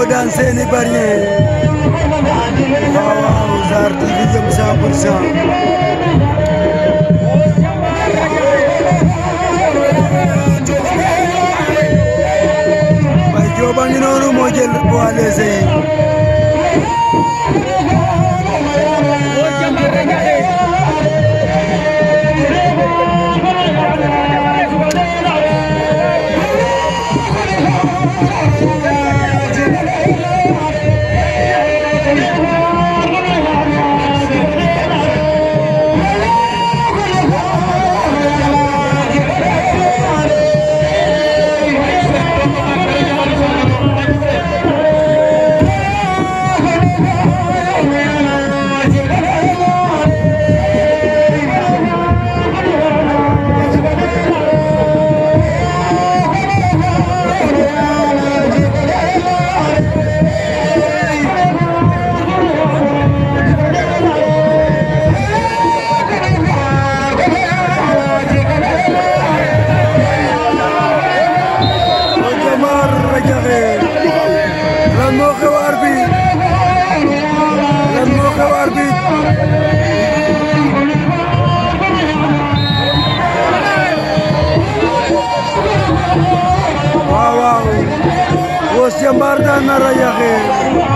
daan seeni barrière waaw Zar TV jëm 100%. Baye Diop a ngi noonu moo jël poids léger yi. Jambar daan na Radiakhé